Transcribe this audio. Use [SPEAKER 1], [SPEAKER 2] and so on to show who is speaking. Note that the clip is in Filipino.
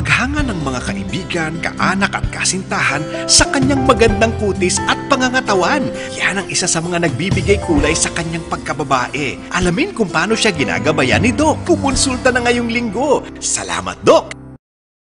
[SPEAKER 1] paghanga ng mga kaibigan, kaanak at kasintahan sa kanyang magandang kutis at pangangatawan. Yan ang isa sa mga nagbibigay kulay sa kanyang pagkababae. Alamin kung paano siya ginagabayan ni Doc. Kumonsulta na ngayong linggo. Salamat, Doc!